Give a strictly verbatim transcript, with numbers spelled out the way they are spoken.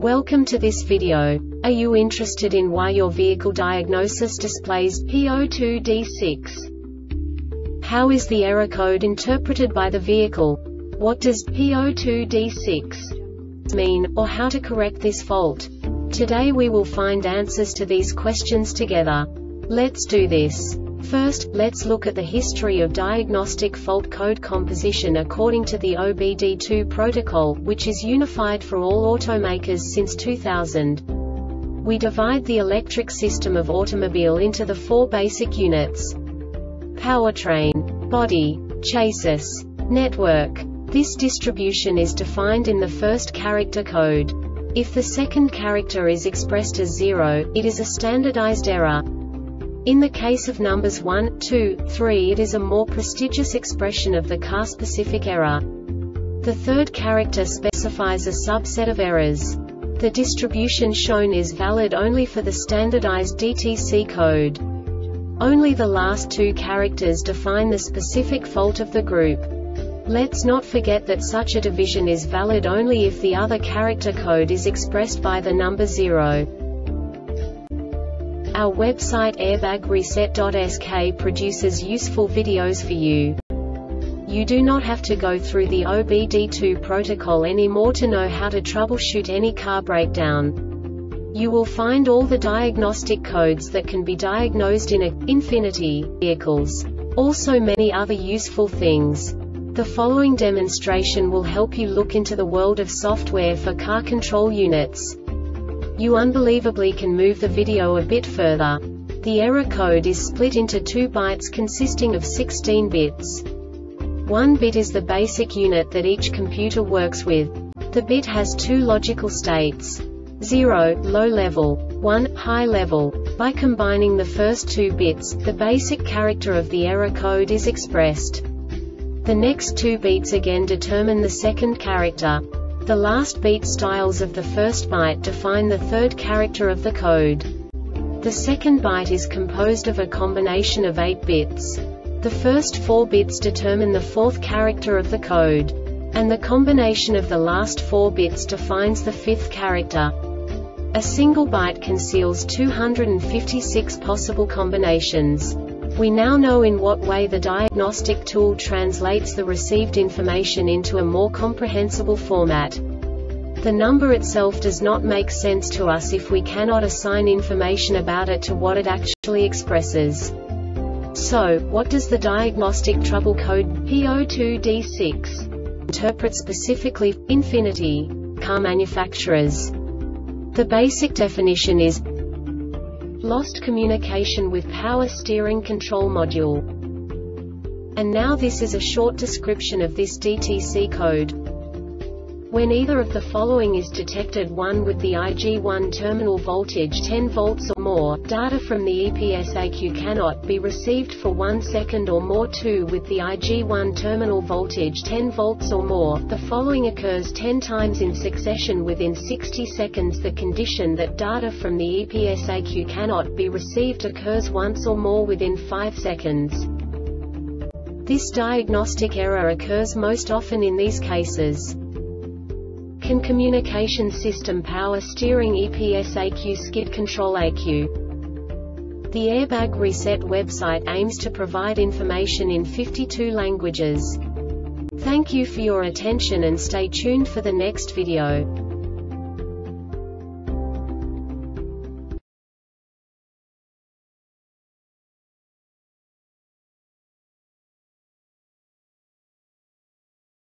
Welcome to this video. Are you interested in why your vehicle diagnosis displays P zero two D six? How is the error code interpreted by the vehicle? What does P zero two D six mean, or how to correct this fault? Today we will find answers to these questions together. Let's do this. First, let's look at the history of diagnostic fault code composition according to the O B D two protocol, which is unified for all automakers since two thousand. We divide the electric system of automobile into the four basic units: powertrain, body, chassis, network. This distribution is defined in the first character code. If the second character is expressed as zero, it is a standardized error. In the case of numbers one, two, three, it is a more prestigious expression of the car-specific error. The third character specifies a subset of errors. The distribution shown is valid only for the standardized D T C code. Only the last two characters define the specific fault of the group. Let's not forget that such a division is valid only if the other character code is expressed by the number zero. Our website airbag reset dot S K produces useful videos for you. You do not have to go through the O B D two protocol anymore to know how to troubleshoot any car breakdown. You will find all the diagnostic codes that can be diagnosed in a Infiniti vehicles. Also many other useful things. The following demonstration will help you look into the world of software for car control units. You unbelievably can move the video a bit further. The error code is split into two bytes consisting of sixteen bits. One bit is the basic unit that each computer works with. The bit has two logical states: zero, low level, one, high level. By combining the first two bits, the basic character of the error code is expressed. The next two bits again determine the second character. The last beat styles of the first byte define the third character of the code. The second byte is composed of a combination of eight bits. The first four bits determine the fourth character of the code. And the combination of the last four bits defines the fifth character. A single byte conceals two hundred fifty-six possible combinations. We now know in what way the diagnostic tool translates the received information into a more comprehensible format. The number itself does not make sense to us if we cannot assign information about it to what it actually expresses. So, what does the diagnostic trouble code P zero two D six interpret specifically for Infiniti car manufacturers? The basic definition is lost communication with power steering control module. And now this is a short description of this D T C code. When either of the following is detected: one with the I G one terminal voltage ten volts or more, data from the E P S A Q cannot be received for one second or more. two with the I G one terminal voltage ten volts or more, the following occurs ten times in succession within sixty seconds. The condition that data from the E P S A Q cannot be received occurs once or more within five seconds. This diagnostic error occurs most often in these cases: can communication system power steering E P S A Q skid control A Q. The Airbag Reset website aims to provide information in fifty-two languages. Thank you for your attention and stay tuned for the next video.